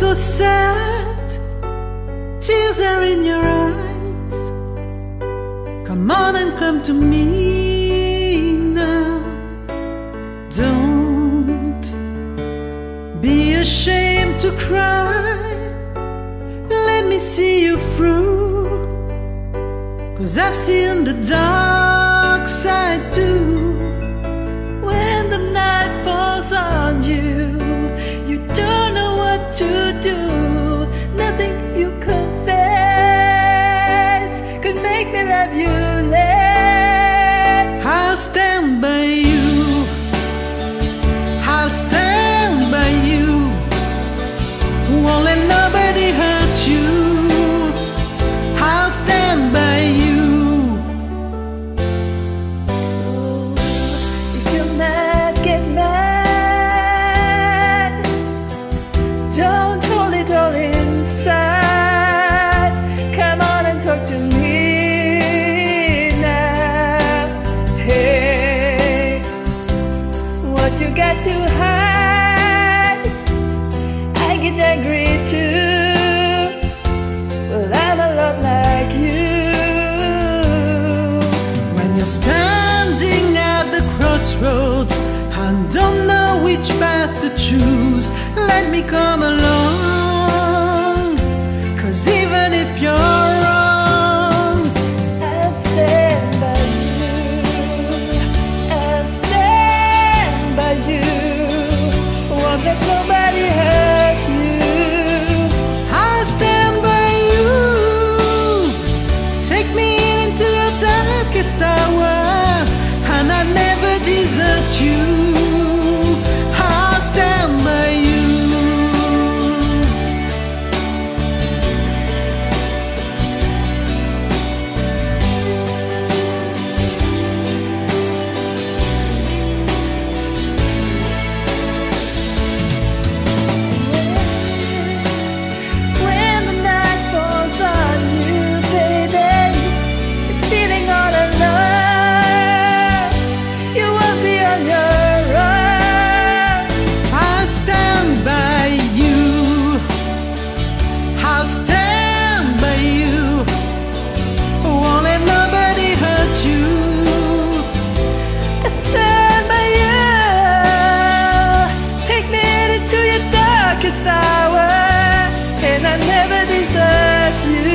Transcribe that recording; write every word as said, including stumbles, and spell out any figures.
so sad, tears are in your eyes. Come on and come to me now. Don't be ashamed to cry. Let me see you through, 'cause I've seen the dark side too. When the night falls on you, you don't know what to do. Nothing you confess could make me love you less. I'll stand by you, I'll stand by you. Won't let nobody hurt you. I'll stand by you. So if you're mad, get mad. Don't hold it all inside. Come on and talk to me now. Hey, what you got to hide? I get angry too. Well, I'm a lot like you. When you're standing at the crossroads and don't know which path to choose, let me come along, 'cause even if you're wrong, I'll stand by you. I'll stand by you. Won't let nobody hurt you. I'll stand by you. Take me into your darkest hour, and I'll never desert you. I'll stand by you. When the night falls on you, baby, you're feeling all alone. You won't be on your own. I'll stand by you. I'll stand by you. Won't let nobody hurt you. I'll stand by you. Take me into your darkest hour, and I never desert you.